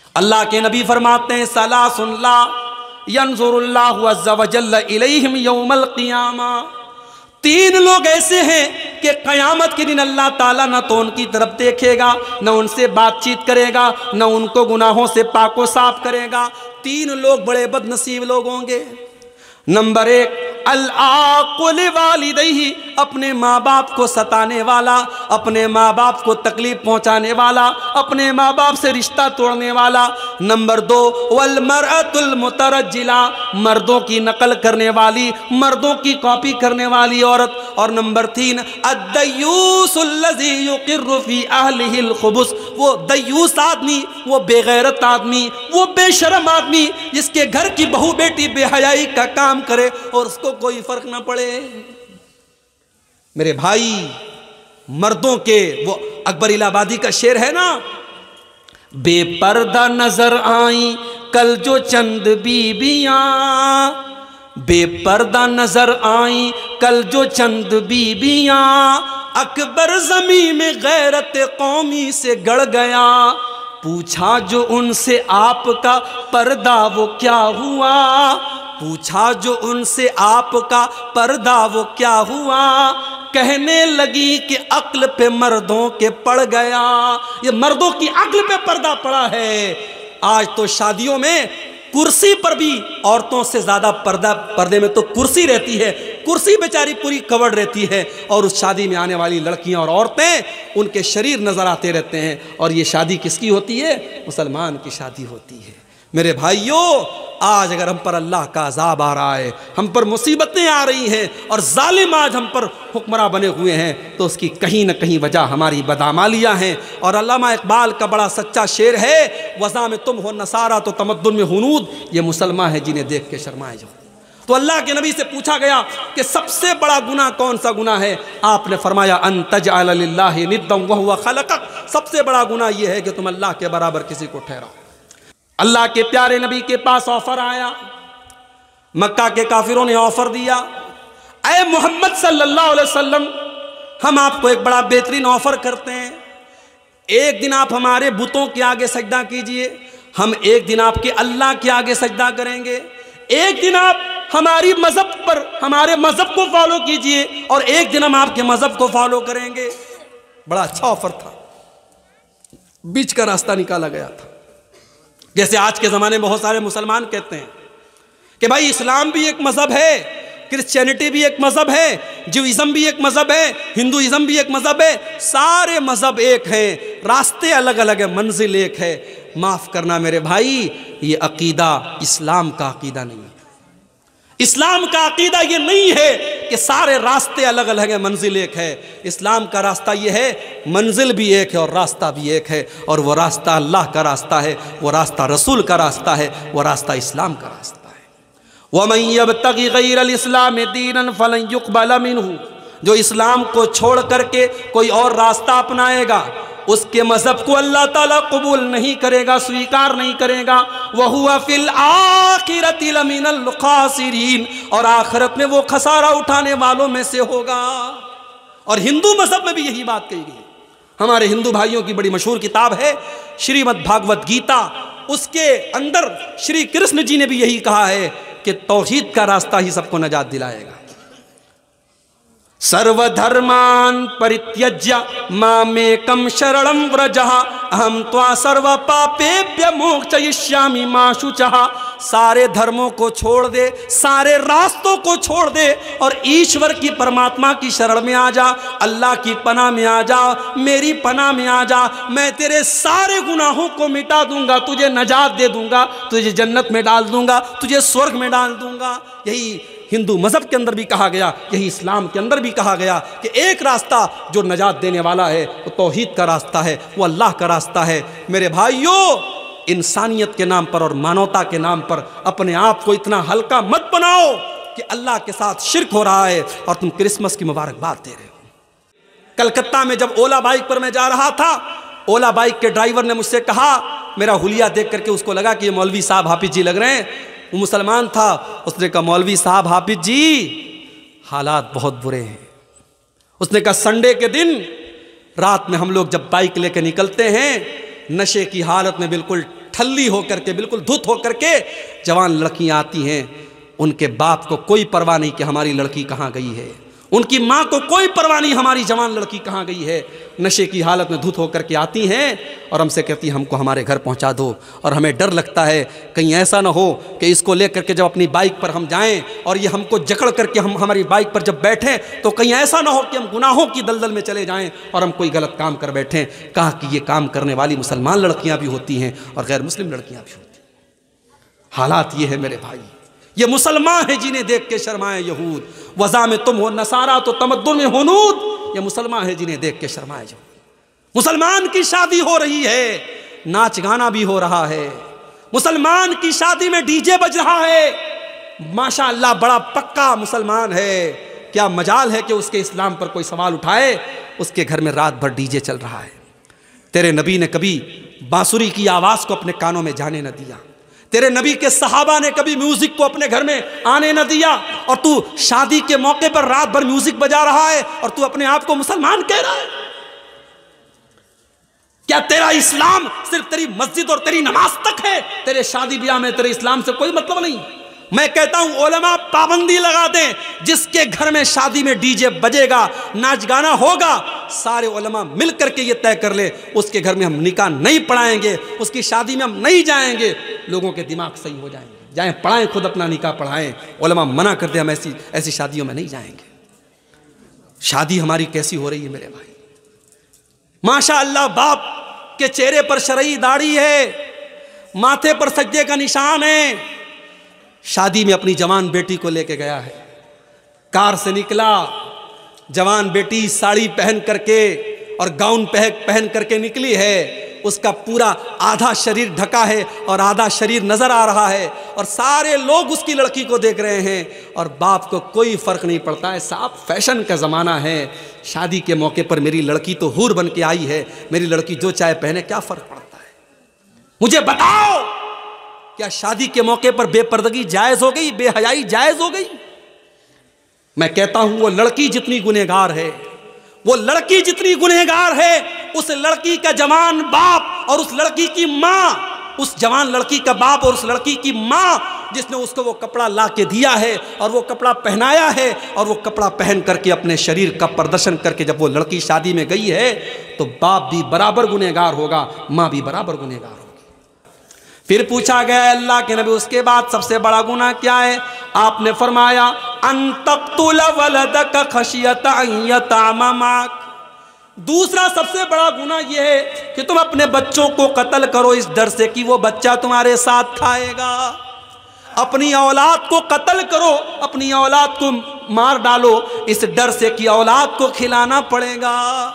اللہ کے نبی فرماتے ہیں ثلاث لا ینظر اللہ عز وجل الیہم یوم القیامہ، 3 لوگ ایسے ہیں کہ قیامت کے دن اللہ تعالیٰ نہ تو ان کی طرف دیکھے گا، نہ ان سے بات چیت کرے گا، نہ ان کو گناہوں سے پاک و صاف کرے گا۔ 3 لوگ بڑے بد نصیب لوگ ہوں گے۔ نمبر 1، العاق لوالدیہ، اپنے ماں باپ کو ستانے والا، اپنے ماں باپ کو تکلیف پہنچانے والا، اپنے ماں باپ سے رشتہ توڑنے والا۔ نمبر 2، والمرأۃ المترجلہ، مردوں کی نقل کرنے والی، مردوں کی کاپی کرنے والی عورت۔ اور نمبر 3، الدیوس الذی یقر فی اہلہ الخبث، وہ دیوس آدمی، وہ بے غیرت آدمی، وہ بے شرم آدمی جس کے گھر کی بہو بیٹی بے حیائی کا کام کرے اور اس کو کوئی فرق نہ پڑے۔ میرے بھائی، مردوں کے وہ اکبر الہ آبادی کا شعر ہے نا، بے پردہ نظر آئیں کل جو چند بیویاں، بے پردہ نظر آئیں کل جو چند بیویاں، اکبر زمین میں غیرت قومی سے گڑ گیا، پوچھا جو ان سے آپ کا پردہ وہ کیا ہوا، پوچھا جو ان سے آپ کا پردہ وہ کیا ہوا، کہنے لگی کہ عقل پہ مردوں کے پڑ گیا۔ یہ مردوں کی عقل پہ پردہ پڑا ہے۔ آج تو شادیوں میں کرسی پر بھی عورتوں سے زیادہ پردے میں تو کرسی رہتی ہے، کرسی بیچاری پوری کورڈ رہتی ہے، اور اس شادی میں آنے والی لڑکیاں اور عورتیں ان کے شریر نظر آتے رہتے ہیں۔ اور یہ شادی کس کی ہوتی ہے؟ مسلمان کی شادی ہوتی ہے۔ میرے بھائیوں، آج اگر ہم پر اللہ کا عذاب آ رہا ہے، ہم پر مصیبتیں آ رہی ہیں اور ظالم آج ہم پر حکمراں بنے ہوئے ہیں، تو اس کی کہیں نہ کہیں وجہ ہماری بدعمالیاں ہیں۔ اور علامہ اقبال کا بڑا سچا شعر ہے، وضع میں تم ہو نصارہ تو تمدن میں ہنود، یہ مسلمان ہے جنہیں دیکھ کے شرمائے جاؤ۔ تو اللہ کے نبی سے پوچھا گیا کہ سب سے بڑا گناہ کون سا گناہ ہے؟ آپ نے فرمایا ان تجعل للہ ندا وہو خلقک، سب سے بڑا گناہ یہ ہے کہ تم اللہ کے برابر کسی کو ٹھہراؤ۔ اللہ کے پیارے نبی کے پاس آفر آیا، مکہ کے کافروں نے آفر دیا، اے محمد صلی اللہ علیہ وسلم، ہم آپ کو ایک بڑا بہترین آفر کرتے ہیں، ایک دن آپ ہمارے بتوں کے آگے سجدہ کیجئے، ہم ایک دن آپ کے اللہ کے آگے سجدہ کریں گے، ایک دن آپ ہماری مذہب پر ہمارے مذہب کو فالو کیجئے اور ایک دن ہم آپ کے مذہب کو فالو کریں گے۔ بڑا اچھا آفر تھا، بیچ کا راستہ نکالا گیا تھا۔ جیسے آج کے زمانے میں بہت سارے مسلمان کہتے ہیں کہ بھائی اسلام بھی ایک مذہب ہے، کرسچینٹی بھی ایک مذہب ہے، جوئزم بھی ایک مذہب ہے، ہندوازم بھی ایک مذہب ہے، سارے مذہب ایک ہیں، راستے الگ الگ ہیں، منزل ایک ہے۔ معاف کرنا میرے بھائی، یہ عقیدہ اسلام کا عقیدہ نہیں ہے۔ اسلام کا عقیدہ یہ نہیں ہے کہ سارے راستے الگ الگ ہیں، منزل ایک ہے۔ اسلام کا راستہ یہ ہے منزل بھی ایک ہے اور راستہ بھی ایک ہے، اور وہ راستہ اللہ کا راستہ ہے، وہ راستہ رسول کا راستہ ہے، وہ راستہ اسلام کا راستہ ہے۔ وَمَن يَبْتَغِ غَيْرَ الْإِسْلَامِ دِينًا فَلَن يُقْبَلَ مِنْهُ، جو اسلام کو چھوڑ کر کے کوئی اور راستہ اپنائے گا، اس کے مذہب کو اللہ تعالیٰ قبول نہیں کرے گا، سویکار نہیں کرے گا۔ وَهُوَ فِي الْآخِرَةِ لَمِنَ الْخَاسِرِينَ، اور آخرت میں وہ خسارہ اٹھانے والوں میں سے ہوگا۔ اور ہندو مذہب میں بھی یہی بات کہی گئی۔ ہمارے ہندو بھائیوں کی بڑی مشہور کتاب ہے شریمد بھاگوت گیتا، اس کے اندر شری کرشن جی نے بھی یہی کہا ہے کہ توحید کا راستہ ہی سب کو نجات دلائے گا۔ سرو دھرمان پریتیجیہ مامیکم شرنم ورجہ اہم توا سرو پاپیبھیہ موکشیشیامی ما شوچہ، سارے دھرموں کو چھوڑ دے، سارے راستوں کو چھوڑ دے اور ایشور کی پرماتما کی شرن میں آ جا، اللہ کی پناہ میں آ جا، میری پناہ میں آ جا، میں تیرے سارے گناہوں کو مٹا دوں گا، تجھے نجات دے دوں گا، تجھے جنت میں ڈال دوں گا، تجھے سورگ میں ڈال دوں گا۔ یہی ہندو مذہب کے اندر بھی کہا گیا، یہی اسلام کے اندر بھی کہا گیا کہ ایک راستہ جو نجات دینے والا ہے وہ توحید کا راستہ ہے، وہ اللہ کا راستہ ہے۔ میرے بھائیوں، انسانیت کے نام پر اور مانوتا کے نام پر اپنے آپ کو اتنا ہلکا مت بناؤ کہ اللہ کے ساتھ شرک ہو رہا ہے اور تم کرسمس کی مبارکباد دے رہے ہو۔ کلکتہ میں جب اولا بائک پر میں جا رہا تھا، اولا بائک کے ڈرائیور نے مجھ سے کہا، میرا حلیہ دیکھ کر کے اس کو لگا کہ یہ مولوی صاحب حافظ جی لگ رہے ہیں، وہ مسلمان تھا، اس نے کہا مولوی صاحب حافظ جی حالات بہت برے ہیں۔ اس نے کہا سنڈے کے دن رات میں ہم لوگ جب بائک لے کے نکلتے ہیں، نشے کی حالت میں بالکل کھلی ہو کر کے، بالکل دھت ہو کر کے جوان لڑکیاں آتی ہیں، ان کے باپ کو کوئی پرواہ نہیں کہ ہماری لڑکی کہاں گئی ہے، ان کی ماں کو کوئی پرواہ نہیں ہماری جوان لڑکی کہاں گئی ہے، نشے کی حالت میں دھت ہو کر کے آتی ہیں اور ہم سے کہتی ہیں ہم کو ہمارے گھر پہنچا دو، اور ہمیں ڈر لگتا ہے کہیں ایسا نہ ہو کہ اس کو لے کر کے جب اپنی بائک پر ہم جائیں اور یہ ہم کو جکڑ کر کے ہم ہماری بائک پر جب بیٹھیں تو کہیں ایسا نہ ہو کہ ہم گناہوں کی دلدل میں چلے جائیں اور ہم کوئی غلط کام کر بیٹھیں۔ کہا کہ یہ کام کرنے والی مسلمان لڑکیاں بھی ہوتی ہیں اور غیر مسلم لڑکیاں بھی ہوتی ہیں۔ حالات یہ ہے میرے بھائی، یہ مسلمان ہیں جنہیں دیکھ کے شرمائے یہود، وضع میں تم ہو نصارہ تو تمدن میں ہنود، یہ مسلمان ہیں جنہیں دیکھ کے شرمائے یہود۔ مسلمان کی شادی ہو رہی ہے، ناچ گانا بھی ہو رہا ہے، مسلمان کی شادی میں ڈی جے بج رہا ہے، ماشاءاللہ بڑا پکا مسلمان ہے، کیا مجال ہے کہ اس کے اسلام پر کوئی سوال اٹھائے، اس کے گھر میں رات بھر ڈی جے چل رہا ہے۔ تیرے نبی نے کبھی بانسری کی آواز کو اپنے کانوں میں جانے نہ دیا، تیرے نبی کے صحابہ نے کبھی میوزک کو اپنے گھر میں آنے نہ دیا، اور تو شادی کے موقع پر رات بھر میوزک بجا رہا ہے اور تو اپنے آپ کو مسلمان کہہ رہا ہے۔ کیا تیرا اسلام صرف تیری مسجد اور تیری نماز تک ہے؟ تیرے شادی بیاہ میں تیرے اسلام سے کوئی مطلب نہیں۔ میں کہتا ہوں علماء پابندی لگا دیں، جس کے گھر میں شادی میں ڈی جے بجے گا، ناچ گانا ہوگا، سارے علماء مل کر کے یہ طے کر لے اس کے گھر میں ہم نکاح نہیں پڑھائیں گے، اس کی شادی میں ہم نہیں جائیں گے، لوگوں کے دماغ صحیح ہو جائیں گے، جائیں پڑھائیں، خود اپنا نکاح پڑھائیں، علماء منع کر دیں ہم ایسی شادیوں میں نہیں جائیں گے۔ شادی ہماری کیسی ہو رہی ہے میرے بھائی؟ ماشاءاللہ باپ کے چہرے پر شرعی داڑھی ہے، ماتھے پر سجدے کا نشان ہے، شادی میں اپنی جوان بیٹی کو لے کے گیا ہے، کار سے نکلا، جوان بیٹی ساڑی پہن کر کے اور گاؤن پہن کر کے نکلی ہے، اس کا پورا آدھا شریر ڈھکا ہے اور آدھا شریر نظر آ رہا ہے، اور سارے لوگ اس کی لڑکی کو دیکھ رہے ہیں، اور باپ کو کوئی فرق نہیں پڑتا ہے۔ صاحب فیشن کا زمانہ ہے، شادی کے موقع پر میری لڑکی تو حور بن کے آئی ہے، میری لڑکی جو چاہے پہنے، کیا فرق پڑتا ہے؟ مجھے بتاؤ، کیا شادی کے موقع پر بے پردگی جائز ہو گئی، بے حیائی جائز ہو گئی؟ میں کہتا ہوں وہ لڑکی جتنی گنہگار ہے، وہ لڑکی جتنی گنہگار ہے، اس لڑکی کا جوان باپ اور اس لڑکی کی ماں، اس جوان لڑکی کا باپ اور اس لڑکی کی ماں جس نے اس کو وہ کپڑا لا کے دیا ہے اور وہ کپڑا پہنایا ہے، اور وہ کپڑا پہن کر کے اپنے شریر کا پردرشن کر کے جب وہ لڑکی شادی میں گئی ہے تو باپ بھی برابر گنہگار ہوگا، ماں بھی برابر گنہگار ہوگی۔ پھر پوچھا گیا اللہ کے نبی اس کے بعد سب سے بڑا گناہ کیا ہے؟ آپ نے فرمایا ان تقتل ولدک خشیۃ ان یطعم معک، دوسرا سب سے بڑا گناہ یہ ہے کہ تم اپنے بچوں کو قتل کرو اس ڈر سے کہ وہ بچہ تمہارے ساتھ کھائے گا۔ اپنی اولاد کو قتل کرو، اپنی اولاد کو مار ڈالو اس ڈر سے کہ اولاد کو کھلانا پڑے گا۔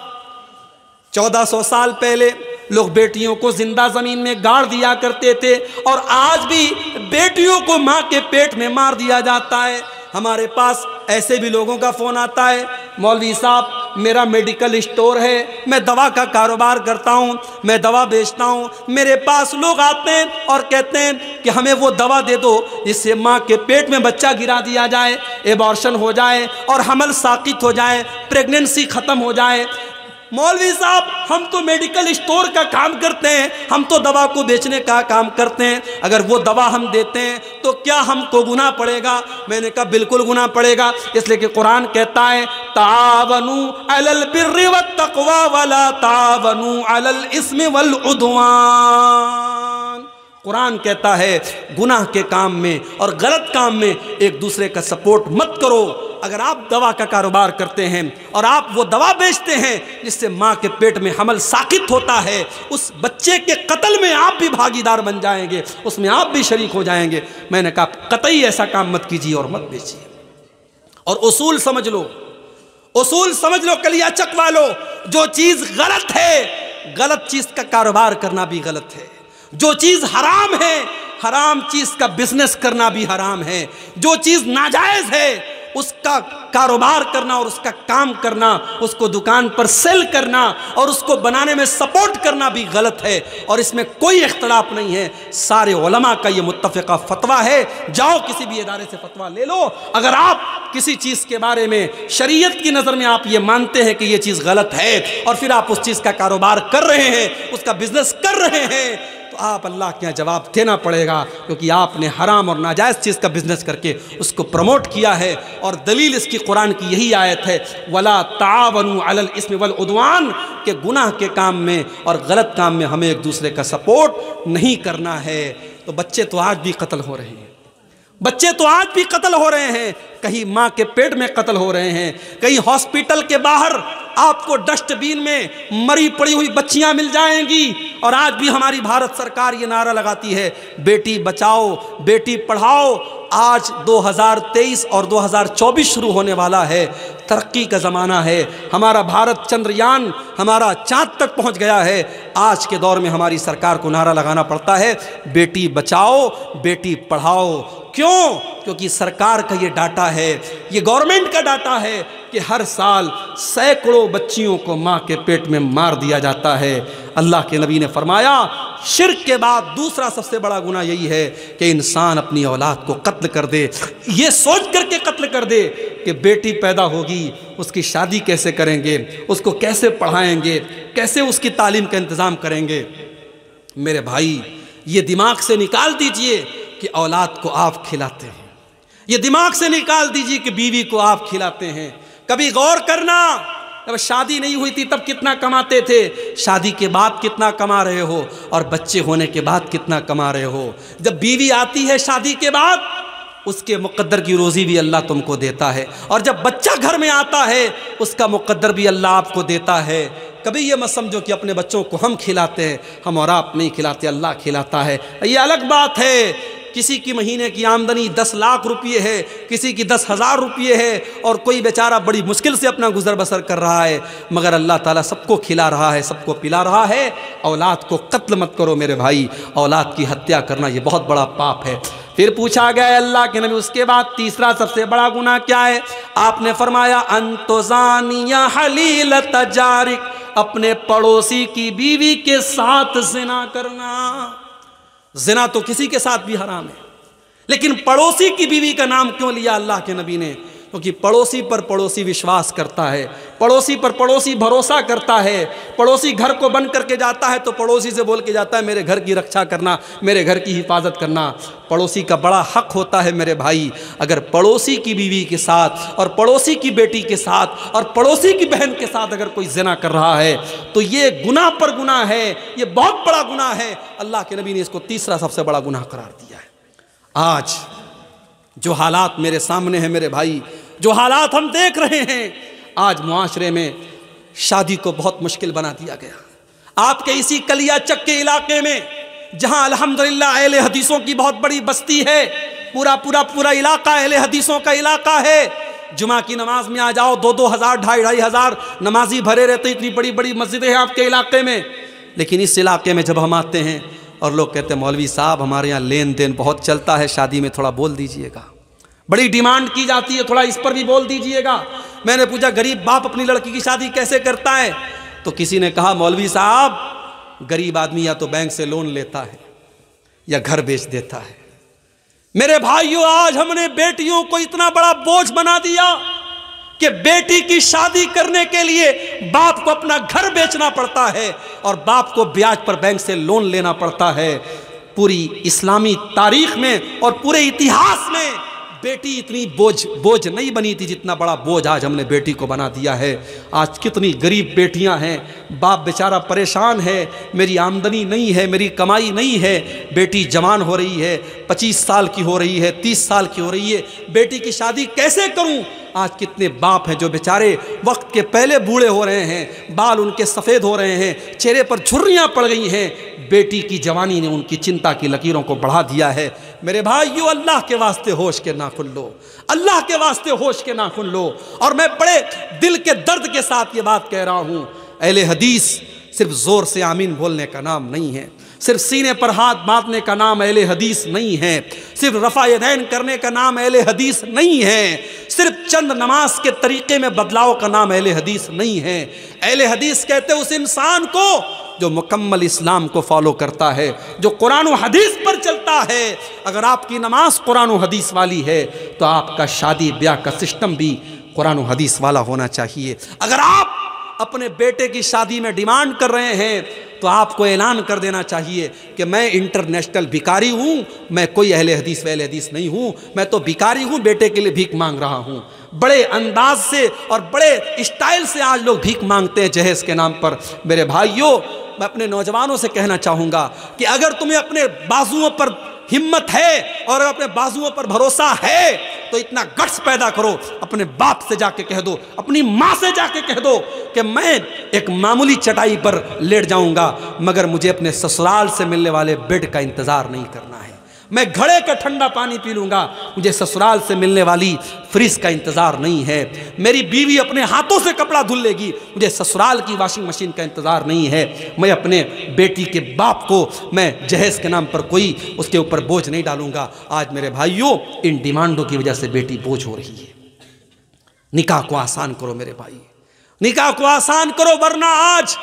1400 سال پہلے لوگ بیٹیوں کو زندہ زمین میں گاڑ دیا کرتے تھے، اور آج بھی بیٹیوں کو ماں کے پیٹ میں مار دیا جاتا ہے۔ ہمارے پاس ایسے بھی لوگوں کا فون آتا ہے، مولوی صاحب میرا میڈیکل اسٹور ہے، میں دوا کا کاروبار کرتا ہوں، میں دوا بیچتا ہوں، میرے پاس لوگ آتے ہیں اور کہتے ہیں کہ ہمیں وہ دوا دے دو جس سے ماں کے پیٹ میں بچہ گرا دیا جائے، ایبارشن ہو جائے اور حمل ساقط ہو جائے، پریگننسی ختم ہو جائے۔ مولوی صاحب ہم تو میڈیکل اسٹور کا کام کرتے ہیں، ہم تو دوا کو بیچنے کا کام کرتے ہیں، اگر وہ دوا ہم دیتے ہیں تو کیا ہم کو گناہ پڑے گا؟ میں نے کہا بالکل گناہ پڑے گا، اس لیے کہ قرآن کہتا ہے تعاونوا علی البر والتقوی ولا تعاونوا علی الاثم والعدوان۔ قرآن کہتا ہے گناہ کے کام میں اور غلط کام میں ایک دوسرے کا سپورٹ مت کرو۔ اگر آپ دوا کا کاروبار کرتے ہیں اور آپ وہ دوا بیچتے ہیں جس سے ماں کے پیٹ میں حمل ساقط ہوتا ہے، اس بچے کے قتل میں آپ بھی بھاگیدار بن جائیں گے، اس میں آپ بھی شریک ہو جائیں گے۔ میں نے کہا قطعی ایسا کام مت کیجیے اور مت بیچیے۔ اور اصول سمجھ لو، اصول سمجھ لو کلیا چک والو، جو چیز غلط ہے، غلط چیز کا کاروبار کرنا بھی غلط ہے۔ جو چیز حرام ہے، حرام چیز کا بزنس کرنا بھی حرام ہے۔ جو چیز ناجائز ہے اس کا کاروبار کرنا اور اس کا کام کرنا، اس کو دکان پر سیل کرنا اور اس کو بنانے میں سپورٹ کرنا بھی غلط ہے، اور اس میں کوئی اختلاف نہیں ہے۔ سارے علماء کا یہ متفقہ فتویٰ ہے، جاؤ کسی بھی ادارے سے فتویٰ لے لو۔ اگر آپ کسی چیز کے بارے میں شریعت کی نظر میں آپ یہ مانتے ہیں کہ یہ چیز غلط ہے اور پھر آپ اس چیز کا کاروبار کر رہے ہیں، اس کا بزنس کر رہے ہیں، تو آپ اللہ کے یہاں جواب دینا پڑے گا، کیونکہ آپ نے حرام اور ناجائز چیز کا بزنس کر کے اس کو پروموٹ کیا ہے۔ اور دلیل اس کی قرآن کی یہی آیت ہے، وَلَا تَعَاوَنُوا عَلَى الْإِثْمِ وَالْعُدْوَانِ، کہ گناہ کے کام میں اور غلط کام میں ہمیں ایک دوسرے کا سپورٹ نہیں کرنا ہے۔ تو بچے تو آج بھی قتل ہو رہے ہیں، بچے تو آج بھی قتل ہو رہے ہیں، کہیں ماں کے پیٹ میں قتل ہو رہے ہیں، کہیں ہاسپٹل کے باہر آپ کو ڈسٹ بین میں مری پڑی ہوئی بچیاں مل جائیں گی۔ اور آج بھی ہماری بھارت سرکار یہ نعرہ لگاتی ہے، بیٹی بچاؤ بیٹی پڑھاؤ۔ آج 2023 اور 2024 شروع ہونے والا ہے، ترقی کا زمانہ ہے، ہمارا بھارت چندریان ہمارا چاند تک پہنچ گیا ہے۔ آج کے دور میں ہماری سرکار کو نعرہ لگانا پڑتا ہے، بیٹی بچاؤ بیٹی پڑھاؤ۔ کیوں؟ کیونکہ سرکار کا یہ ڈاٹا ہے، یہ گورنمنٹ کا ڈاٹا ہے کہ ہر سال سینکڑوں بچیوں کو ماں کے پیٹ میں مار دیا جاتا ہے۔ اللہ کے نبی نے فرمایا شرک کے بعد دوسرا سب سے بڑا گناہ یہی ہے کہ انسان اپنی اولاد کو قتل کر دے، یہ سوچ کر کے قتل کر دے کہ بیٹی پیدا ہوگی اس کی شادی کیسے کریں گے، اس کو کیسے پڑھائیں گے، کیسے اس کی تعلیم کا انتظام کریں گے۔ میرے بھائی یہ دماغ سے نکال دیجئے کہ اولاد کو آپ کھلاتے ہیں، یہ دماغ سے نکال دیجئے کہ بیوی کو آپ کھلاتے ہیں۔ کبھی غور کرنا، جب شادی نہیں ہوئی تھی تب کتنا کماتے تھے، شادی کے بعد کتنا کما رہے ہو، اور بچے ہونے کے بعد کتنا کما رہے ہو۔ جب بیوی آتی ہے شادی کے بعد اس کے مقدر کی روزی بھی اللہ تم کو دیتا ہے، اور جب بچہ گھر میں آتا ہے اس کا مقدر بھی اللہ آپ کو دیتا ہے۔ کبھی یہ مت سمجھو کہ اپنے بچوں کو ہم کھلاتے ہیں، ہم اور آپ نہیں کھلاتے، اللہ کھلاتا ہے۔ یہ الگ بات ہے، کسی کی مہینے کی آمدنی 10 لاکھ روپیے ہے، کسی کی 10,000 روپیے ہے، اور کوئی بیچارہ بڑی مشکل سے اپنا گزر بسر کر رہا ہے، مگر اللہ تعالیٰ سب کو کھلا رہا ہے، سب کو پلا رہا ہے۔ اولاد کو قتل مت کرو میرے بھائی، اولاد کی ہتیا کرنا یہ بہت بڑا پاپ ہے۔ پھر پوچھا گیا ہے اللہ کے نبی اس کے بعد تیسرا سب سے بڑا گناہ کیا ہے؟ آپ نے فرمایا ان تزانی حلیلۃ جارک، اپنے پڑوسی کی بیوی کے ساتھ زنا کرنا۔ زنا تو کسی کے ساتھ بھی حرام ہے، لیکن پڑوسی کی بیوی کا نام کیوں لیا اللہ کے نبی نے؟ کیونکہ پڑوسی پر پڑوسی وشواس کرتا ہے، پڑوسی پر پڑوسی بھروسہ کرتا ہے، پڑوسی گھر کو بند کر کے جاتا ہے تو پڑوسی سے بول کے جاتا ہے میرے گھر کی رکشا کرنا، میرے گھر کی حفاظت کرنا۔ پڑوسی کا بڑا حق ہوتا ہے میرے بھائی، اگر پڑوسی کی بیوی کے ساتھ اور پڑوسی کی بیٹی کے ساتھ اور پڑوسی کی بہن کے ساتھ اگر کوئی زنا کر رہا ہے تو یہ گناہ پر گناہ ہے، یہ بہت بڑا گناہ ہے۔ اللہ کے نبی نے اس کو تیسرا سب سے بڑا گناہ قرار دیا ہے۔ آج جو حالات میرے سامنے ہیں میرے بھائی، جو حالات ہم دیکھ رہے ہیں، آج معاشرے میں شادی کو بہت مشکل بنا دیا گیا۔ آپ کے اسی کلیا چک کے علاقے میں جہاں الحمدللہ اہل حدیثوں کی بہت بڑی بستی ہے، پورا علاقہ اہل حدیثوں کا علاقہ ہے، جمعہ کی نماز میں آ جاؤ 2-2 ہزار 2,500 ہزار نمازی بھرے رہتے، اتنی بڑی بڑی مسجدیں ہیں آپ کے علاقے میں۔ لیکن اس علاقے میں جب ہم آتے ہیں اور لوگ کہتے ہیں مولوی صاحب ہمارے یہاں لین دین بہت چلتا ہے، شادی میں تھوڑا بول دیجئے گا، بڑی ڈیمانڈ کی جاتی ہے، تھوڑا اس پر بھی بول دیجئے گا۔ میں نے پوچھا غریب باپ اپنی لڑکی کی شادی کیسے کرتا ہے؟ تو کسی نے کہا مولوی صاحب غریب آدمی یا تو بینک سے لون لیتا ہے یا گھر بیچ دیتا ہے۔ میرے بھائیوں آج ہم نے بیٹیوں کو اتنا بڑا بوجھ بنا دیا کہ بیٹی کی شادی کرنے کے لیے باپ کو اپنا گھر بیچنا پڑتا ہے اور باپ کو بیاج پر بینک سے لون لینا پڑتا ہے۔ پوری اسلامی تاریخ میں اور پورے اتہاس میں بیٹی اتنی بوجھ نہیں بنی تھی جتنا بڑا بوجھ آج ہم نے بیٹی کو بنا دیا ہے۔ آج کتنی غریب بیٹیاں ہیں، باپ بیچارہ پریشان ہے، میری آمدنی نہیں ہے، میری کمائی نہیں ہے، بیٹی جوان ہو رہی ہے، 25 سال کی ہو رہی ہے، 30 سال کی ہو رہی ہے، بیٹی کی شادی کیسے کروں؟ آج کتنے باپ ہیں جو بیچارے وقت کے پہلے بوڑھے ہو رہے ہیں، بال ان کے سفید ہو رہے ہیں، چہرے پر جھریاں پڑ گئی ہیں، بیٹی کی جوانی نے ان کی چنتا کی لکیروں کو بڑھا دیا ہے۔ میرے بھائیو اللہ کے واسطے ہوش کے ناخن لو، اللہ کے واسطے ہوش کے ناخن لو۔ اور میں بڑے دل کے درد کے ساتھ یہ بات کہہ رہا ہوں، اہل حدیث صرف زور سے آمین بولنے کا نام نہیں ہے، صرف سینے پر ہاتھ باندھنے کا نام اہل حدیث نہیں ہے، صرف رفع یدین کرنے کا نام اہل حدیث نہیں ہے، صرف چند نماز کے طریقے میں بدلاؤ کا نام اہل حدیث نہیں ہے۔ اہل حدیث کہتے ہیں اس انسان کو جو مکمل اسلام کو فالو کرتا ہے، جو قرآن و حدیث پر چلتا ہے۔ اگر آپ کی نماز قرآن و حدیث والی ہے تو آپ کا شادی بیاہ کا سسٹم بھی قرآن و حدیث والا ہونا چاہیے۔ اگر آپ اپنے بیٹے کی شادی میں ڈیمانڈ کر رہے ہیں تو آپ کو اعلان کر دینا چاہیے کہ میں انٹرنیشنل بھکاری ہوں، میں کوئی اہل حدیث ویل حدیث نہیں ہوں، میں تو بھکاری ہوں، بیٹے کے لیے بھیک مانگ رہا ہوں۔ بڑے انداز سے اور بڑے اسٹائل سے آج لوگ بھیک مانگتے ہیں جہیز کے نام پر۔ میرے بھائیوں، میں اپنے نوجوانوں سے کہنا چاہوں گا کہ اگر تمہیں اپنے بازوؤں پر ہمت ہے اور اپنے بازوؤں پر بھروسہ ہے تو اتنا گٹس پیدا کرو، اپنے باپ سے جا کے کہہ دو، اپنی ماں سے جا کے کہہ دو کہ میں ایک معمولی چٹائی پر لیٹ جاؤں گا مگر مجھے اپنے سسرال سے ملنے والے بیڈ کا انتظار نہیں کرنا ہے، میں گھڑے کا ٹھنڈا پانی پی لوں گا، مجھے سسرال سے ملنے والی فریج کا انتظار نہیں ہے، میری بیوی اپنے ہاتھوں سے کپڑا دھل لے گی، مجھے سسرال کی واشنگ مشین کا انتظار نہیں ہے، میں اپنے بیٹی کے باپ کو میں جہیز کے نام پر کوئی اس کے اوپر بوجھ نہیں ڈالوں گا۔ آج میرے بھائیوں، ان ڈیمانڈوں کی وجہ سے بیٹی بوجھ ہو رہی ہے۔ نکاح کو آسان کرو میرے بھائی، نکاح کو آسان کرو، ورنہ آج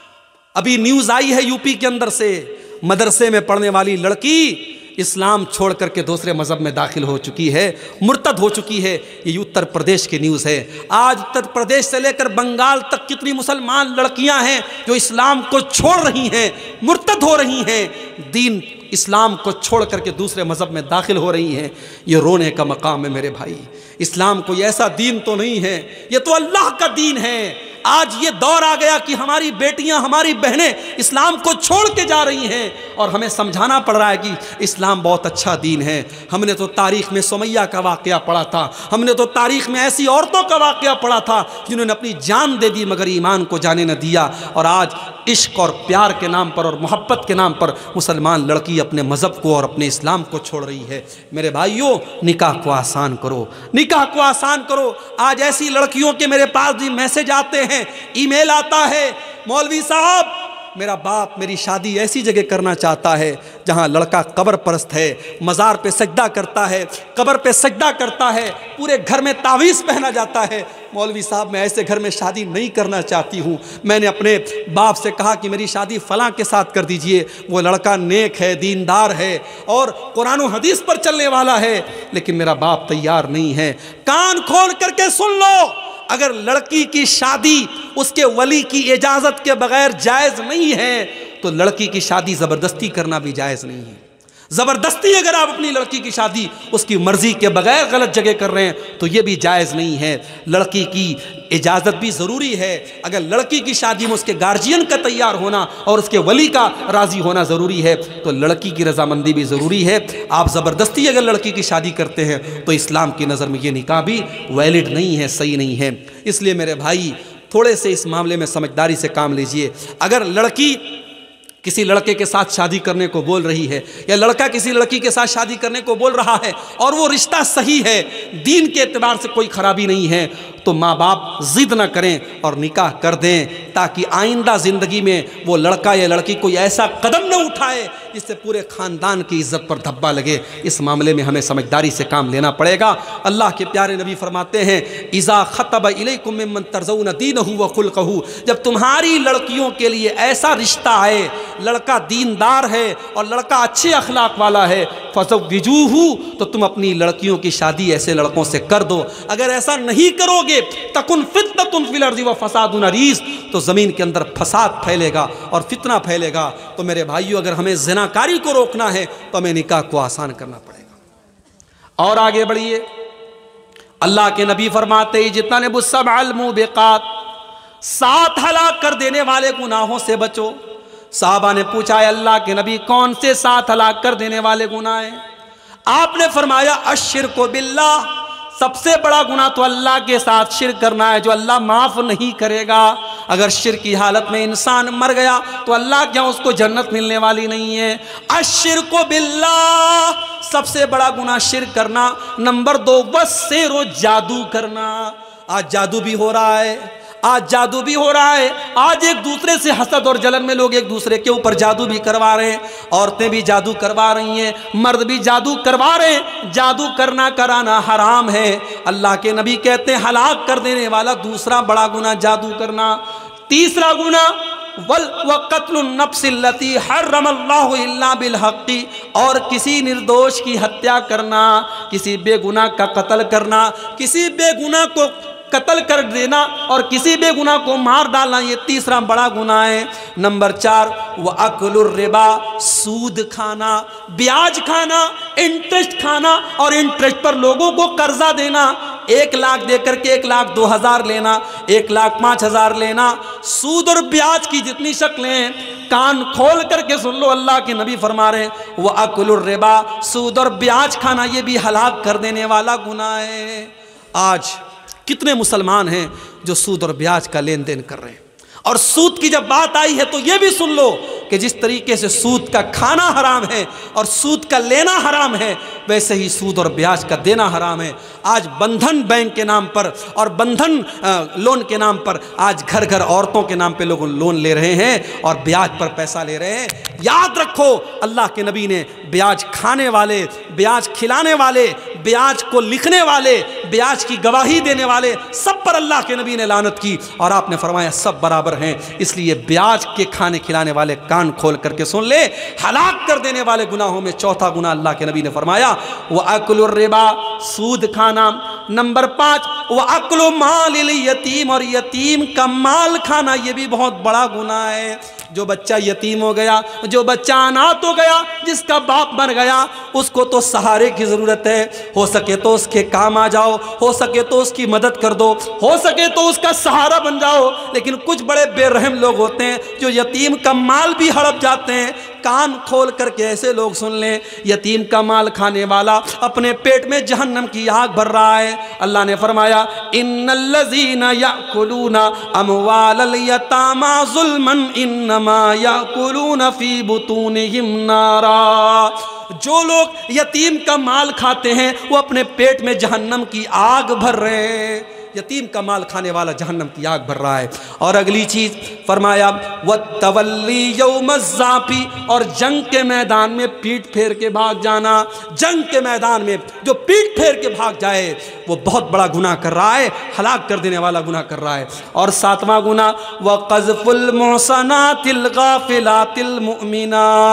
ابھی نیوز آئی ہے یوپی کے اندر سے، مدرسے میں پڑھنے والی لڑکی اسلام چھوڑ کر کے دوسرے مذہب میں داخل ہو چکی ہے، مرتد ہو چکی ہے۔ یہ اتر پردیش کی نیوز ہے۔ آج اتر پردیش سے لے کر بنگال تک کتنی مسلمان لڑکیاں ہیں جو اسلام کو چھوڑ رہی ہیں، مرتد ہو رہی ہیں، دین اسلام کو چھوڑ کر کے دوسرے مذہب میں داخل ہو رہی ہیں۔ یہ رونے کا مقام ہے میرے بھائی۔ اسلام کوئی ایسا دین تو نہیں ہے، یہ تو اللہ کا دین ہے۔ آج یہ دور آ گیا کہ ہماری بیٹیاں، ہماری بہنیں اسلام کو چھوڑ کے جا رہی ہیں اور ہمیں سمجھانا پڑ رہا ہے کہ اسلام بہت اچھا دین ہے۔ ہم نے تو تاریخ میں سمیہ کا واقعہ پڑھا تھا، ہم نے تو تاریخ میں ایسی عورتوں کا واقعہ پڑھا تھا جنہوں نے اپنی جان دے دی مگر ایمان کو جانے نہ دیا، اور آج عشق اور پیار کے نام پر اور محبت کے نام پر مسلمان لڑکی اپنے مذہب کو اور اپنے اسلام کو چھوڑ رہی ہے۔ میرے بھائیوں، نکاح کو آسان کرو، نکاح کو آسان کرو۔ آج ایسی لڑکیوں کے میرے پاس بھی میسج آتے ہیں، ای میل آتا ہے، مولوی صاحب میرا باپ میری شادی ایسی جگہ کرنا چاہتا ہے جہاں لڑکا قبر پرست ہے، مزار پہ سجدہ کرتا ہے، قبر پہ سجدہ کرتا ہے، پورے گھر میں تعویذ پہنا جاتا ہے۔ مولوی صاحب میں ایسے گھر میں شادی نہیں کرنا چاہتی ہوں، میں نے اپنے باپ سے کہا کہ میری شادی فلاں کے ساتھ کر دیجئے، وہ لڑکا نیک ہے، دیندار ہے اور قرآن و حدیث پر چلنے والا ہے، لیکن میرا باپ تیار نہیں ہے۔ کان کھول کر کے سن لو، اگر لڑکی کی شادی اس کے ولی کی اجازت کے بغیر جائز نہیں ہے تو لڑکی کی شادی زبردستی کرنا بھی جائز نہیں ہے۔ زبردستی اگر آپ اپنی لڑکی کی شادی اس کی مرضی کے بغیر غلط جگہ کر رہے ہیں تو یہ بھی جائز نہیں ہے۔ لڑکی کی اجازت بھی ضروری ہے۔ اگر لڑکی کی شادی میں اس کے گارجین کا تیار ہونا اور اس کے ولی کا راضی ہونا ضروری ہے تو لڑکی کی رضامندی بھی ضروری ہے۔ آپ زبردستی اگر لڑکی کی شادی کرتے ہیں تو اسلام کی نظر میں یہ نکاح بھی ویلڈ نہیں ہے، صحیح نہیں ہے۔ اس لیے میرے بھائی تھوڑے سے اس معاملے میں سمجھداری سے کام لیجئے۔ اگر لڑکی کسی لڑکے کے ساتھ شادی کرنے کو بول رہی ہے یا لڑکا کسی لڑکی کے ساتھ شادی کرنے کو بول رہا ہے اور وہ رشتہ صحیح ہے، دین کے اعتبار سے کوئی خرابی نہیں ہے، تو ماں باپ ضد نہ کریں اور نکاح کر دیں تاکہ آئندہ زندگی میں وہ لڑکا یا لڑکی کوئی ایسا قدم نہ اٹھائے جس سے پورے خاندان کی عزت پر دھبا لگے۔ اس معاملے میں ہمیں سمجھداری سے کام لینا پڑے گا۔ اللہ کے پیارے نبی فرماتے ہیں اذا خطب الیکم ممن ترضون دینہ وخلقہ، جب تمہاری لڑکیوں کے لیے ایسا رشتہ آئے، لڑکا دیندار ہے اور لڑکا اچھے اخلاق والا ہے، فزوجوہ، تو تم اپنی لڑکیوں کی شادی ایسے لڑکوں سے کر دو۔ اگر ایسا نہیں کرو گے تکن فتنۃ فی الارض وفساد عریض، تو زمین کے اندر فساد پھیلے گا اور فتنہ پھیلے گا۔ تو میرے بھائیو، اگر ہمیں زناکاری کو روکنا ہے تو ہمیں نکاح کو آسان کرنا پڑے گا۔ اور آگے بڑھیے، اللہ کے نبی فرماتے اجتنبوا السبع الموبقات، 7 ہلاک کر دینے والے گناہوں سے بچو۔ صحابہ نے پوچھا اے اللہ کے نبی کون سے 7 ہلاک کر دینے والے گناہ ہیں؟ آپ نے فرمایا الشرک باللہ، سب سے بڑا گناہ تو اللہ کے ساتھ شرک کرنا ہے جو اللہ معاف نہیں کرے گا۔ اگر شرک کی حالت میں انسان مر گیا تو اللہ کیا اس کو جنت ملنے والی نہیں ہے؟ الشرک باللہ، سب سے بڑا گناہ شرک کرنا۔ نمبر 2 والسحر، جادو کرنا۔ آج جادو بھی ہو رہا ہے، آج جادو بھی ہو رہا ہے۔ آج ایک دوسرے سے حسد اور جلن میں لوگ ایک دوسرے کے اوپر جادو بھی کروا رہے ہیں، عورتیں بھی جادو کروا رہی ہیں، مرد بھی جادو کروا رہے ہیں۔ جادو کرنا کرانا حرام ہے۔ اللہ کے نبی کہتے ہیں ہلاک کر دینے والا دوسرا بڑا گناہ جادو کرنا۔ تیسرا گناہ وَقَتْلُ النَّفْسِ الَّتِي حَرَّمَ اللَّهُ إِلَّا بِالْحَقِّ، اور کسی نردوش کی ہتیا کرنا، کسی بے گناہ کا قتل کرنا، کسی بے گناہ کو قتل کر دینا اور کسی بے گناہ کو مار ڈالنا یہ تیسرا بڑا گناہ ہے۔ نمبر 4 وَأَكْلُ الرِّبَا، سود کھانا، بیاج کھانا، انٹرسٹ کھانا اور انٹرسٹ پر لوگوں کو قرضہ دینا، 1 لاکھ دے کر کے 1,02,000 لینا، 1,05,000 لینا، سود اور بیاج کی جتنی شکلیں ہیں کان کھول کر کے سن لو، اللہ کے نبی فرما رہے ہیں وَأَكْلُ الرِّبَا، سود اور بیاج کھانا یہ بھی ہلاک کر دینے والا گناہ ہے۔ آج کتنے مسلمان ہیں جو سود اور بیاج کا لین دین کر رہے ہیں، اور سود کی جب بات آئی ہے تو یہ بھی سن لو کہ جس طریقے سے سود کا کھانا حرام ہے اور سود کا لینا حرام ہے، ویسے ہی سود اور بیاج کا دینا حرام ہے۔ آج بندھن بینک کے نام پر اور بندھن لون کے نام پر آج گھر گھر عورتوں کے نام پہ لوگ لون لے رہے ہیں اور بیاج پر پیسہ لے رہے ہیں۔ یاد رکھو اللہ کے نبی نے بیاج کھانے والے، بیاج کھلانے والے، بیاج کو لکھنے والے، بیاج کی گواہی دینے والے سب پر اللہ کے نبی نے لعنت کی، اور آپ نے فرمایا سب برابر ہیں۔ اس لیے بیاج کے کھانے کھلانے والے کان کھول کر کے سن لے، ہلاک کر دینے والے گناہوں میں چوتھا گناہ اللہ کے نبی نے فرمایا وَأَكْلُ الرِّبَا، سود کھانا۔ نمبر 5 وَأَكْلُ مَالِ الْيَتِيمِ، اور یتیم کا مال کھانا یہ بھی بہت بڑا گناہ ہے۔ جو بچہ یتیم ہو گیا، جو بچہ اناتھ ہو گیا، جس کا باپ مر گیا، اس کو تو سہارے کی ضرورت ہے، ہو سکے تو اس کے کام آ جاؤ، ہو سکے تو اس کی مدد کر دو، ہو سکے تو اس کا سہارا بن جاؤ۔ لیکن کچھ بڑے بے رحم لوگ ہوتے ہیں جو یتیم کا مال بھی ہڑپ جاتے ہیں۔ کان کھول کر کے ایسے لوگ سن لیں، یتیم کا مال کھانے والا اپنے پیٹ میں جہنم کی آگ بھر رہا ہے۔ اللہ نے فرمایا ان الذین یأکلون اموال الیتامی ظلما انما یأکلون فی بطونہم نارا، جو لوگ یتیم کا مال کھاتے ہیں وہ اپنے پیٹ میں جہنم کی آگ بھر رہے ہیں۔ یتیم کا مال کھانے والا جہنم کی آگ بھر رہا ہے۔ اور اگلی چیز فرمایا وَالتَّوَلِّي يَوْمَ الزَّحْفِ، اور جنگ کے میدان میں پیٹ پھیر کے بھاگ جانا۔ جنگ کے میدان میں جو پیٹ پھیر کے بھاگ جائے وہ بہت بڑا گناہ کر رہا ہے، ہلاک کر دینے والا گناہ کر رہا ہے۔ اور 7واں گناہ وَقَذْفُ الْمُحْصَنَاتِ الْغَافِلَاتِ الْمُؤْمِنَاتِ،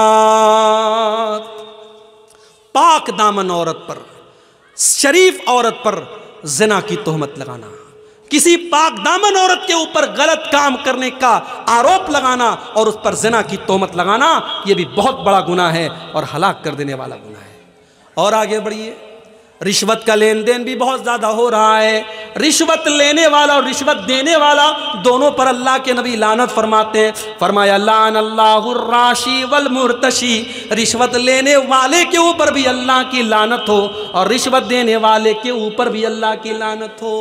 پاک دامن عورت پر، شریف عورت پر زنا کی تہمت لگانا، کسی پاک دامن عورت کے اوپر غلط کام کرنے کا آروپ لگانا اور اس پر زنا کی تہمت لگانا یہ بھی بہت بڑا گناہ ہے اور ہلاک کر دینے والا گناہ ہے۔ اور آگے بڑھیے، رشوت کا لین دین بھی بہت زیادہ ہو رہا ہے۔ رشوت لینے والا اور رشوت دینے والا دونوں پر اللہ کے نبی لعنت فرماتے ہیں۔ فرمایا لعن اللہ الراشی والمرتشی، رشوت لینے والے کے اوپر بھی اللہ کی لعنت ہو اور رشوت دینے والے کے اوپر بھی اللہ کی لعنت ہو۔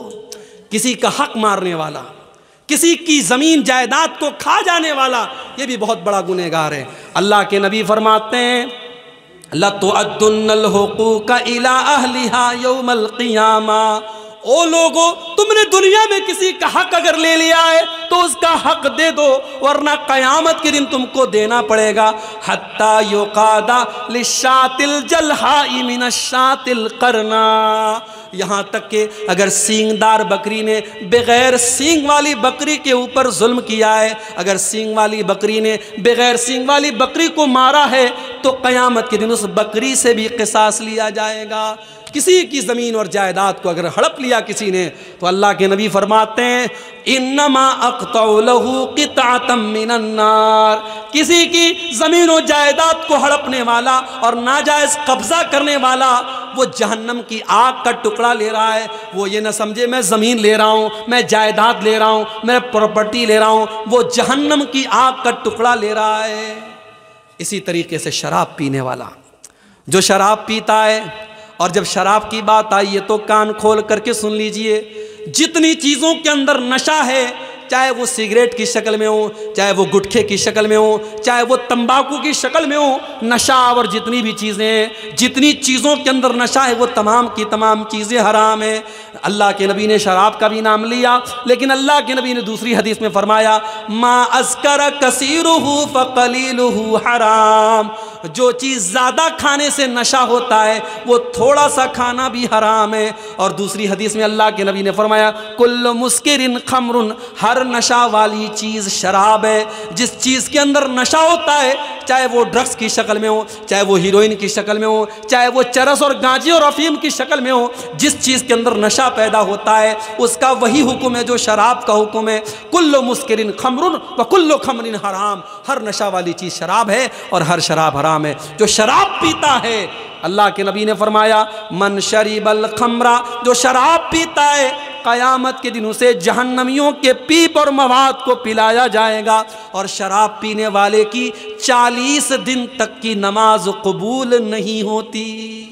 کسی کا حق مارنے والا، کسی کی زمین جائیداد کو کھا جانے والا یہ بھی بہت بڑا گنہگار ہے۔ اللہ کے نبی فرماتے ہیں لَتُؤَدُّنَّ الْحُقُوقَ إِلَىٰ أَهْلِهَا يَوْمَ الْقِيَامَةِ، او لوگو تم نے دنیا میں کسی کا حق اگر لے لیا ہے تو اس کا حق دے دو، ورنہ قیامت کے دن تم کو دینا پڑے گا۔ حَتَّى يُقَادَ لِلشَّاةِ الْجَلْحَاءِ مِنَ الشَّاةِ الْقَرْنَاءِ، یہاں تک کہ اگر سینگ دار بکری نے بغیر سینگ والی بکری کے اوپر ظلم کیا ہے، اگر سینگ والی بکری نے بغیر سینگ والی بکری کو مارا ہے تو قیامت کے دن اس بکری سے بھی قصاص لیا جائے گا۔ کسی کی زمین اور جائیداد کو اگر ہڑپ لیا کسی نے تو اللہ کے نبی فرماتے ہیں انما اقطع له قطعة من النار، کسی کی زمین و جائیداد کو ہڑپنے والا اور ناجائز قبضہ کرنے والا وہ جہنم کی آگ کا ٹکڑا لے رہا ہے۔ وہ یہ نہ سمجھے میں زمین لے رہا ہوں، میں جائیداد لے رہا ہوں، میں پراپرٹی لے رہا ہوں، وہ جہنم کی آگ کا ٹکڑا لے رہا ہے۔ اسی طریقے سے شراب پینے والا، جو شراب پیتا ہے، اور جب شراب کی بات آئی ہے تو کان کھول کر کے سن لیجئے، جتنی چیزوں کے اندر نشہ ہے، چاہے وہ سگریٹ کی شکل میں ہو، چاہے وہ گٹکھے کی شکل میں ہو، چاہے وہ تمباکو کی شکل میں ہو، نشہ اور جتنی بھی چیزیں ہیں، جتنی چیزوں کے اندر نشہ ہے وہ تمام کی تمام چیزیں حرام ہیں۔ اللہ کے نبی نے شراب کا بھی نام لیا، لیکن اللہ کے نبی نے دوسری حدیث میں فرمایا ما اسکر کثیرہ فقلیلہ حرام، جو چیز زیادہ کھانے سے نشہ ہوتا ہے وہ تھوڑا سا کھانا بھی حرام ہے۔ اور دوسری حدیث میں اللہ کے نبی نے فرمایا کل مسکر خمر، ہر نشہ والی چیز شراب ہے۔ جس چیز کے اندر نشہ ہوتا ہے، چاہے وہ ڈرگس کی شکل میں ہو، چاہے وہ ہیروئن کی شکل میں ہو، چاہے وہ چرس اور گانجے اور افیم کی شکل میں ہو، جس چیز کے اندر نشہ پیدا ہوتا ہے اس کا وہی حکم ہے جو شراب کا حکم ہے۔ کل مسکرن خمر و کل خمر حرام، ہر نشہ والی چیز شراب ہے اور ہر شراب حرام ہے۔ جو شراب پیتا ہے، اللہ کے نبی نے فرمایا من شریب الخمر، جو شراب پیتا ہے قیامت کے دن اسے جہنمیوں کے پیپ اور مواد کو پلایا جائے گا، اور شراب پینے والے کی 40 دن تک کی نماز قبول نہیں ہوتی۔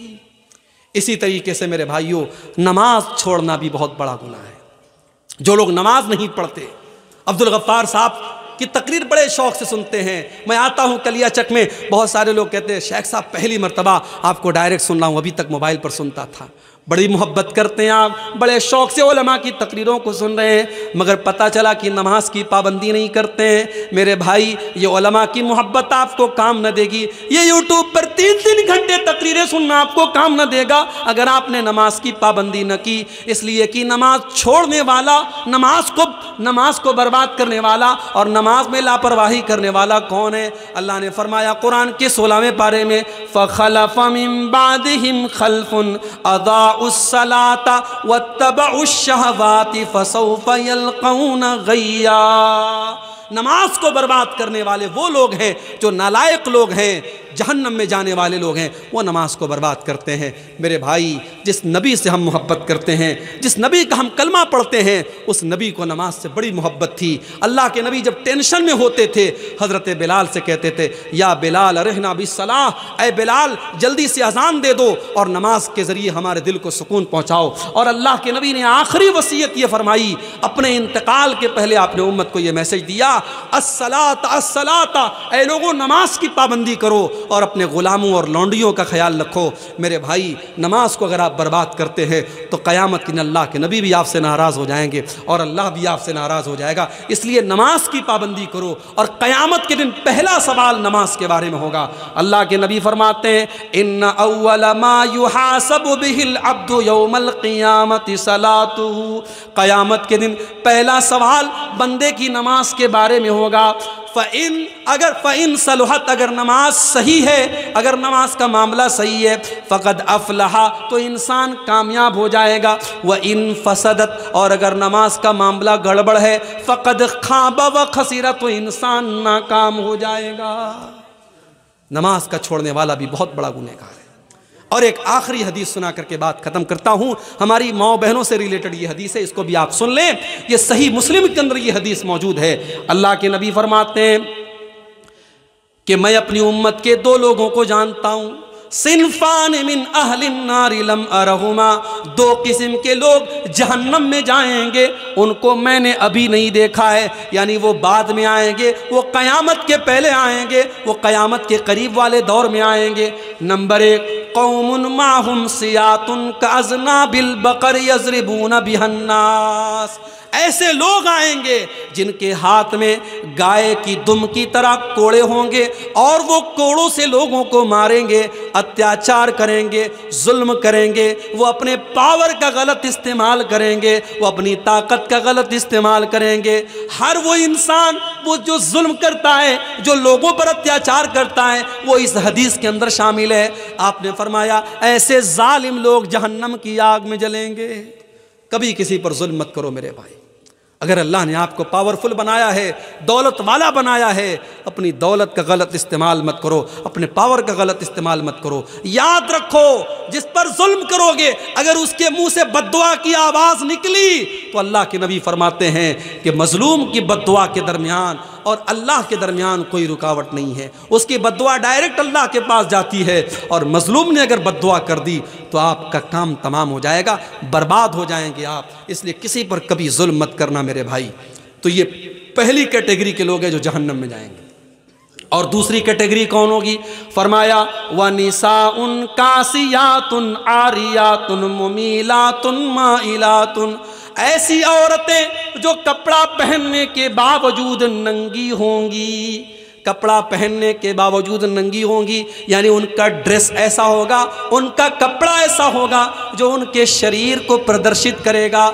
اسی طریقے سے میرے بھائیوں، نماز چھوڑنا بھی بہت بڑا گناہ ہے۔ جو لوگ نماز نہیں پڑھتے، عبدالغفار صاحب کی تقریر بڑے شوق سے سنتے ہیں۔ میں آتا ہوں کلیا چک میں، بہت سارے لوگ کہتے ہیں شیخ صاحب پہلی مرتبہ آپ کو ڈائریکٹ سن رہا ہوں، ابھی تک موبائل پر سنتا تھا۔ بڑی محبت کرتے ہیں آپ، بڑے شوق سے علماء کی تقریروں کو سن رہے ہیں، مگر پتہ چلا کہ نماز کی پابندی نہیں کرتے ہیں۔ میرے بھائی، یہ علماء کی محبت آپ کو کام نہ دے گی، یہ یوٹیوب پر 3 گھنٹے تقریریں سننا آپ کو کام نہ دے گا اگر آپ نے نماز کی پابندی نہ کی۔ اس لیے کہ نماز چھوڑنے والا، نماز کو برباد کرنے والا اور نماز میں لاپرواہی کرنے والا کون ہے؟ اللہ نے فرمایا قرآن کے 16ویں پارے میں فَخَلَفَ مِن بَعْدِهِمْ خَلْفٌ أَضَاعُوا الصَّلَاةَ وَاتَّبَعُوا الشَّهَوَاتِ فَسَوْفَ يَلْقَوْنَ غَيًّا۔ نماز کو برباد کرنے والے وہ لوگ ہیں جو نالائق لوگ ہیں، جہنم میں جانے والے لوگ ہیں، وہ نماز کو برباد کرتے ہیں۔ میرے بھائی، جس نبی سے ہم محبت کرتے ہیں، جس نبی کا ہم کلمہ پڑھتے ہیں، اس نبی کو نماز سے بڑی محبت تھی۔ اللہ کے نبی جب ٹینشن میں ہوتے تھے، حضرت بلال سے کہتے تھے یا بلال ارحنا بالصلاۃ، اے بلال جلدی سے اذان دے دو اور نماز کے ذریعے ہمارے دل کو سکون پہنچاؤ۔ اور اللہ کے نبی نے آخری وصیت یہ فرمائی، اپنے انتقال کے پہلے آپ نے امت کو یہ میسج دیا الصلاۃ الصلاۃ، اے لوگوں نماز کی پابندی کرو اور اپنے غلاموں اور لونڈیوں کا خیال رکھو۔ میرے بھائی، نماز کو اگر آپ برباد کرتے ہیں تو قیامت کے دن اللہ کے نبی بھی آپ سے ناراض ہو جائیں گے اور اللہ بھی آپ سے ناراض ہو جائے گا۔ اس لیے نماز کی پابندی کرو، اور قیامت کے دن پہلا سوال نماز کے بارے میں ہوگا۔ اللہ کے نبی فرماتے ہیں ان اول ما یحاسب به العبد یوم القیامت صلاۃ، قیامت کے دن پہلا سوال بندے کی نماز کے بارے میں ہوگا۔ فَإِن صلحت، اگر نماز صحیح ہے، اگر نماز کا معاملہ صحیح ہے، فقد افلح، تو انسان کامیاب ہو جائے گا۔ وَإِن فسدت، اور اگر نماز کا معاملہ گڑبڑ ہے، فقد خاب وخسر، تو انسان ناکام ہو جائے گا۔ نماز کا چھوڑنے والا بھی بہت بڑا گنہگار ہے۔ اور ایک آخری حدیث سنا کر کے بات ختم کرتا ہوں، ہماری ماؤں بہنوں سے ریلیٹڈ یہ حدیث ہے، اس کو بھی آپ سن لیں۔ یہ صحیح مسلم کے اندر یہ حدیث موجود ہے۔ اللہ کے نبی فرماتے ہیں کہ میں اپنی امت کے 2 لوگوں کو جانتا ہوں، صنفان من اہل النار لم ارہما، 2 قسم کے لوگ جہنم میں جائیں گے، ان کو میں نے ابھی نہیں دیکھا ہے، یعنی وہ بعد میں آئیں گے، وہ قیامت کے پہلے آئیں گے، وہ قیامت کے قریب والے دور میں آئیں گے۔ نمبر 1، قوم معہم سیاط کاذناب البقر یضربون بها الناس، ایسے لوگ آئیں گے جن کے ہاتھ میں گائے کی دم کی طرح کوڑے ہوں گے، اور وہ کوڑوں سے لوگوں کو ماریں گے، اتیاچار کریں گے، ظلم کریں گے، وہ اپنے پاور کا غلط استعمال کریں گے، وہ اپنی طاقت کا غلط استعمال کریں گے۔ ہر وہ انسان وہ جو ظلم کرتا ہے، جو لوگوں پر اتیاچار کرتا ہے، وہ اس حدیث کے اندر شامل ہے۔ آپ نے فرمایا ایسے ظالم لوگ جہنم کی آگ میں جلیں گے۔ کبھی کسی پر ظلم مت کرو میرے بھائی۔ اگر اللہ نے آپ کو پاورفل بنایا ہے، دولت والا بنایا ہے، اپنی دولت کا غلط استعمال مت کرو، اپنے پاور کا غلط استعمال مت کرو۔ یاد رکھو جس پر ظلم کرو گے، اگر اس کے منہ سے بد دعا کی آواز نکلی تو اللہ کے نبی فرماتے ہیں کہ مظلوم کی بد دعا کے درمیان اور اللہ کے درمیان کوئی رکاوٹ نہیں ہے، اس کی بد دعا ڈائریکٹ اللہ کے پاس جاتی ہے، اور مظلوم نے اگر بد دعا کر دی تو آپ کا کام تمام ہو جائے گا، برباد ہو جائیں گے آپ۔ اس لیے کسی پر کبھی ظلم مت کرنا میرے بھائی۔ تو یہ پہلی کیٹیگری کے لوگ ہیں جو جہنم میں جائیں گے۔ اور دوسری کیٹیگری کون ہوگی؟ فرمایا وَنِسَاءٌ كَاسِيَاتٌ عَارِيَاتٌ مُمِيلَاتٌ مَائِلَاتٌ، ایسی عورتیں جو کپڑا پہننے کے باوجود ننگی ہوں گی، کپڑا پہننے کے باوجود ننگی ہوں گی، یعنی ان کا ڈریس ایسا ہوگا، ان کا کپڑا ایسا ہوگا جو ان کے شریر کو پردرشت کرے گا،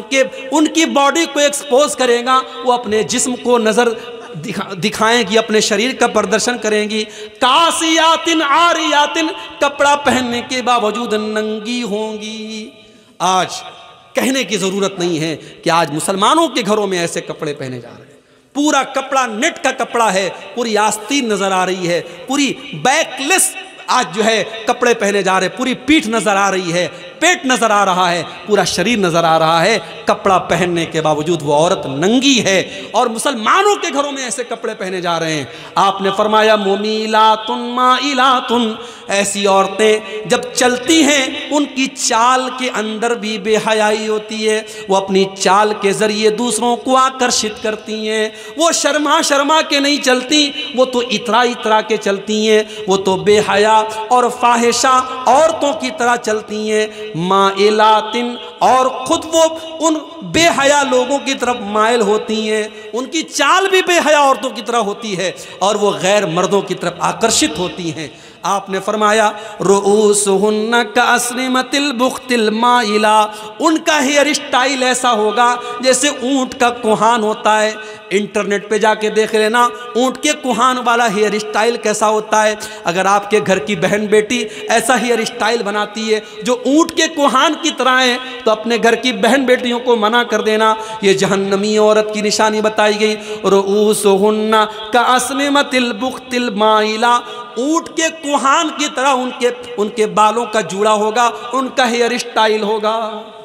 ان کی باڈی کو ایکسپوز کرے گا، وہ اپنے جسم کو نظر دکھائیں گی، اپنے شریر کا پردرشن کریں گی۔ کاسیات عاریات، کپڑا پہننے کے باوجود ننگی ہوں گی۔ آج کہنے کی ضرورت نہیں ہے کہ آج مسلمانوں کے گھروں میں ایسے کپڑے پہنے جا رہے ہیں. پورا کپڑا نیٹ کا کپڑا ہے, پوری آستین نظر آ رہی ہے, پوری بیک لیس آج جو ہے کپڑے پہنے جا رہے, پوری پیٹھ نظر آ رہی ہے, پیٹ نظر آ رہا ہے, پورا شریر نظر آ رہا ہے. کپڑا پہننے کے باوجود وہ عورت ننگی ہے, اور مسلمانوں کے گھروں میں ایسے کپڑے پہنے جا رہے ہیں. آپ نے فرمایا ممیلات مائلات, ایسی عورتیں جب چلتی ہیں ان کی چال کے اندر بھی بے حیائی ہوتی ہے. وہ اپنی چال کے ذریعے دوسروں کو آکرشت کرتی ہیں. وہ شرما شرما کے نہیں چلتی, وہ تو اترا اترا کے چلتی ہیں. وہ تو بے حیا اور فاحشہ عورتوں کی طرح چلتی ہیں. مائلات, اور خود وہ ان بے حیا لوگوں کی طرف مائل ہوتی ہیں. ان کی چال بھی بے حیا عورتوں کی طرح ہوتی ہے, اور وہ غیر مردوں کی طرف آکرشت ہوتی ہیں. آپ نے فرمایا رؤوسہن کاسنمۃ البخت المائلہ, ان کا ہیئر اسٹائل ایسا ہوگا جیسے اونٹ کا کوہان ہوتا ہے. انٹرنیٹ پہ جا کے دیکھ لینا اونٹ کے کوہان والا ہیئر اسٹائل کیسا ہوتا ہے. اگر آپ کے گھر کی بہن بیٹی ایسا ہیئر اسٹائل بناتی ہے جو اونٹ کے کوہان کی طرح ہے, تو اپنے گھر کی بہن بیٹیوں کو منع کر دینا. یہ جہنمی عورت کی نشانی بتائی گئی. رؤوسہن کاسنمۃ البخت المائلہ, اونٹ کے کوہان کی طرح ان کے بالوں کا جوڑا ہوگا, ان کا ہیئر اسٹائل ہوگا.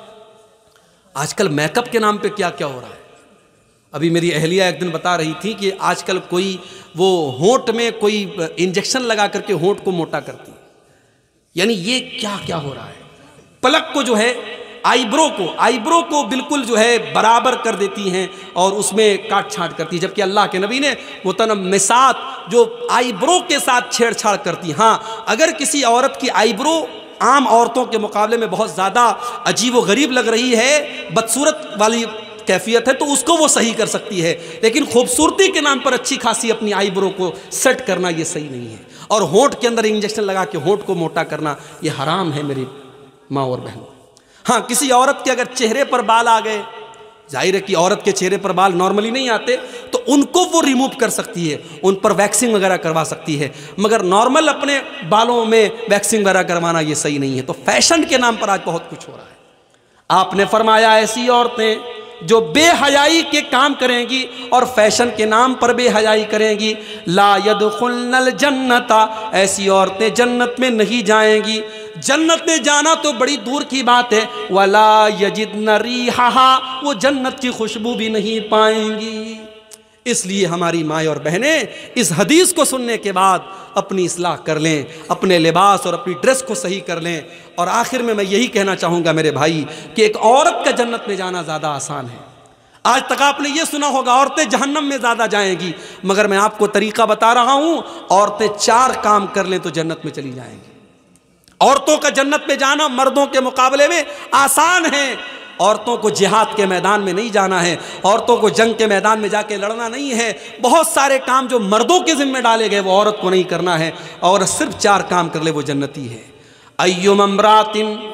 آج کل میک اپ کے نام پہ کیا کیا ہو رہا ہے. ابھی میری اہلیہ ایک دن بتا رہی تھی کہ آج کل کوئی وہ ہونٹ میں کوئی انجیکشن لگا کر کے ہونٹ کو موٹا کرتی. یعنی یہ کیا کیا ہو رہا ہے. پلک کو جو ہے آئی برو کو بالکل جو ہے برابر کر دیتی ہیں اور اس میں کاٹ چھانٹ کرتی ہیں, جبکہ اللہ کے نبی نے متنمسات جو آئی برو کے ساتھ چھیڑ چھاڑ کرتی. ہاں, اگر کسی عورت کی آئی برو عام عورتوں کے مقابلے میں بہت زیادہ عجیب و غریب لگ رہی ہے, بدصورت والی کیفیت ہے, تو اس کو وہ صحیح کر سکتی ہے. لیکن خوبصورتی کے نام پر اچھی خاصی اپنی آئی برو کو سیٹ کرنا یہ صحیح نہیں ہے. اور ہونٹ کے اندر انجیکشن لگا کے ہونٹ کو موٹا کرنا یہ حرام ہے میری ماں اور بہن. ہاں, کسی عورت کے اگر چہرے پر بال آ گئے, ظاہر ہے کہ عورت کے چہرے پر بال نارملی نہیں آتے, تو ان کو وہ ریموو کر سکتی ہے, ان پر ویکسنگ وغیرہ کروا سکتی ہے. مگر نارمل اپنے بالوں میں ویکسنگ وغیرہ کروانا یہ صحیح نہیں ہے. تو فیشن کے نام پر آج بہت کچھ ہو رہا ہے. آپ نے فرمایا ایسی عورتیں جو بے حیائی کے کام کریں گی اور فیشن کے نام پر بے حیائی کریں گی, لا يدخلن الجنت, ایسی عورتیں جنت میں نہیں جائیں گی. جنت میں جانا تو بڑی دور کی بات ہے, ولا یجدن ریحھا, وہ جنت کی خوشبو بھی نہیں پائیں گی. اس لیے ہماری مائیں اور بہنیں اس حدیث کو سننے کے بعد اپنی اصلاح کر لیں, اپنے لباس اور اپنی ڈریس کو صحیح کر لیں. اور آخر میں یہی کہنا چاہوں گا میرے بھائی کہ ایک عورت کا جنت میں جانا زیادہ آسان ہے. آج تک آپ نے یہ سنا ہوگا عورتیں جہنم میں زیادہ جائیں گی, مگر میں آپ کو طریقہ بتا رہا ہوں, عورتیں 4 کام کر لیں تو جنت میں چلی جائیں گی. عورتوں کا جنت میں جانا مردوں کے مقابلے میں آسان ہے. عورتوں کو جہاد کے میدان میں نہیں جانا ہے, عورتوں کو جنگ کے میدان میں جا کے لڑنا نہیں ہے. بہت سارے کام جو مردوں کے ذمہ ڈالے گئے وہ عورت کو نہیں کرنا ہے. اور صرف 4 کام کر لے وہ جنتی ہے. ایّم امرات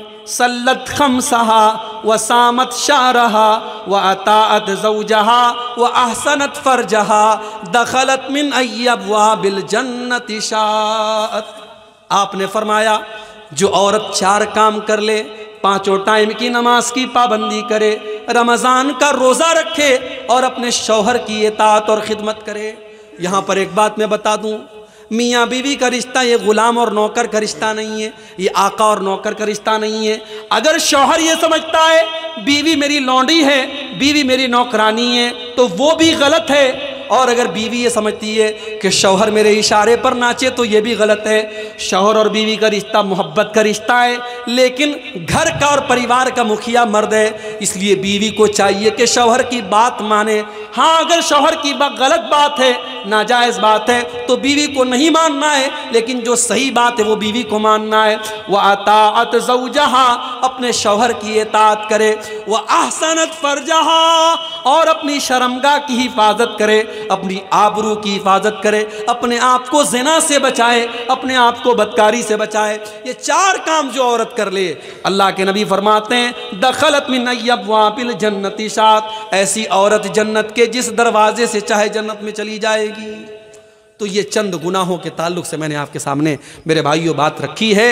صلت خمسها وصامت شهرها واطاعت زوجها واحسنت فرجها دخلت من ای ابواب الجنة شاءت. آپ نے فرمایا جو عورت 4 کام کر لے, 5 ٹائم کی نماز کی پابندی کرے, رمضان کا روزہ رکھے اور اپنے شوہر کی اطاعت اور خدمت کرے. یہاں پر ایک بات میں بتا دوں, میاں بیوی کا رشتہ یہ غلام اور نوکر کا رشتہ نہیں ہے, یہ آقا اور نوکر کا رشتہ نہیں ہے. اگر شوہر یہ سمجھتا ہے بیوی میری لونڈی ہے, بیوی میری نوکرانی ہے, تو وہ بھی غلط ہے. اور اگر بیوی یہ سمجھتی ہے کہ شوہر میرے اشارے پر ناچے تو یہ بھی غلط ہے. شوہر اور بیوی کا رشتہ محبت کا رشتہ ہے, لیکن گھر کا اور پریوار کا مکھیا مرد ہے, اس لیے بیوی کو چاہیے کہ شوہر کی بات مانے. ہاں, اگر شوہر کی بات غلط بات ہے, ناجائز بات ہے, تو بیوی کو نہیں ماننا ہے, لیکن جو صحیح بات ہے وہ بیوی کو ماننا ہے. وَأَطَاعَتْ زَوْجَهَا, اپنے شوہر کی اطاعت کرے. وَأَحْسَنَتْ فَرْجَهَا, اور اپنی شرمگاہ کی حفاظت کرے, اپنی آبرو کی حفاظت کرے, اپنے آپ کو زنا سے بچائے, اپنے آپ کو بدکاری سے بچائے. یہ 4 کام جو عورت کر لے, اللہ کے نبی فرماتے ہیں دخلت من ای ابواب الجنة شاءت, ایسی عورت جنت کے جس دروازے سے چاہے جنت میں چلی جائے گی. تو یہ چند گناہوں کے تعلق سے میں نے آپ کے سامنے میرے بھائیوں بات رکھی ہے.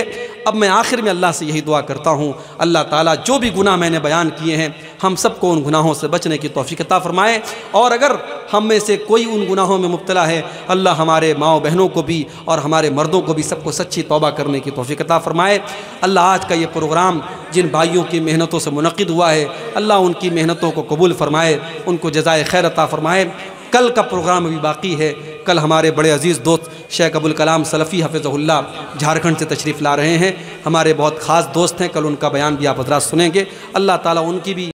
اب میں آخر میں اللہ سے یہی دعا کرتا ہوں، اللہ تعالیٰ جو بھی گناہ میں نے بیان کیے ہیں ہم سب کو ان گناہوں سے بچنے کی توفیق عطا فرمائے، اور اگر ہم میں سے کوئی ان گناہوں میں مبتلا ہے اللہ ہمارے ماؤں بہنوں کو بھی اور ہمارے مردوں کو بھی سب کو سچی توبہ کرنے کی توفیق عطا فرمائے۔ اللہ آج کا یہ پروگرام جن بھائیوں کی محنتوں سے منعقد ہوا ہے اللہ ان کی محنتوں کو قبول فرمائے، ان کو جزائے خیر عطا فرمائے۔ کل کا پروگرام ابھی باقی ہے، کل ہمارے بڑے عزیز دوست شیخ ابوالکلام سلفی حفظہ اللہ جھارکھنڈ سے تشریف لا رہے ہیں، ہمارے بہت خاص دوست ہیں، کل ان کا بیان بھی آپ حضرات سنیں گے۔ اللہ تعالیٰ ان کی بھی